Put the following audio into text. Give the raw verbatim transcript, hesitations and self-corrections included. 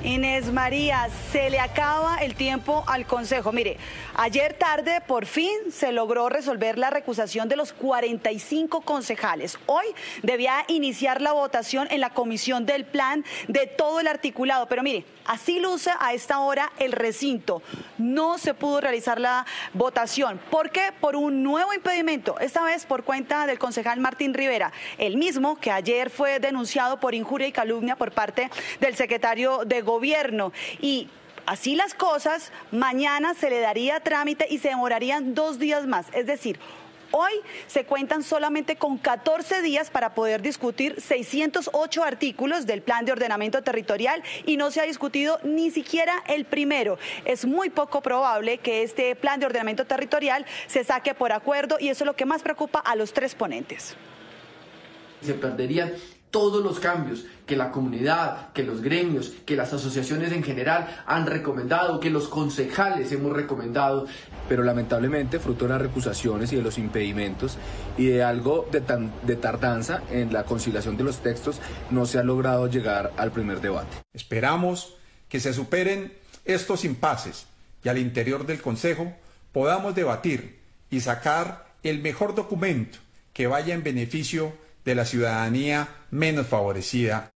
Inés María, se le acaba el tiempo al Consejo. Mire, ayer tarde por fin se logró resolver la recusación de los cuarenta y cinco concejales. Hoy debía iniciar la votación en la comisión del plan de todo el articulado. Pero mire, así luce a esta hora el recinto. No se pudo realizar la votación. ¿Por qué? Por un nuevo impedimento, esta vez por cuenta del concejal Martín Rivera, el mismo que ayer fue denunciado por injuria y calumnia por parte del secretario de Gobierno. Y así las cosas, mañana se le daría trámite y se demorarían dos días más. Es decir, hoy se cuentan solamente con catorce días para poder discutir seiscientos ocho artículos del Plan de Ordenamiento Territorial y no se ha discutido ni siquiera el primero. Es muy poco probable que este Plan de Ordenamiento Territorial se saque por acuerdo y eso es lo que más preocupa a los tres ponentes. Se perderían todos los cambios que la comunidad, que los gremios, que las asociaciones en general han recomendado, que los concejales hemos recomendado. Pero lamentablemente, fruto de las recusaciones y de los impedimentos y de algo de, tan, de tardanza en la conciliación de los textos, no se ha logrado llegar al primer debate. Esperamos que se superen estos impases y al interior del Consejo podamos debatir y sacar el mejor documento que vaya en beneficio de la ciudadanía menos favorecida.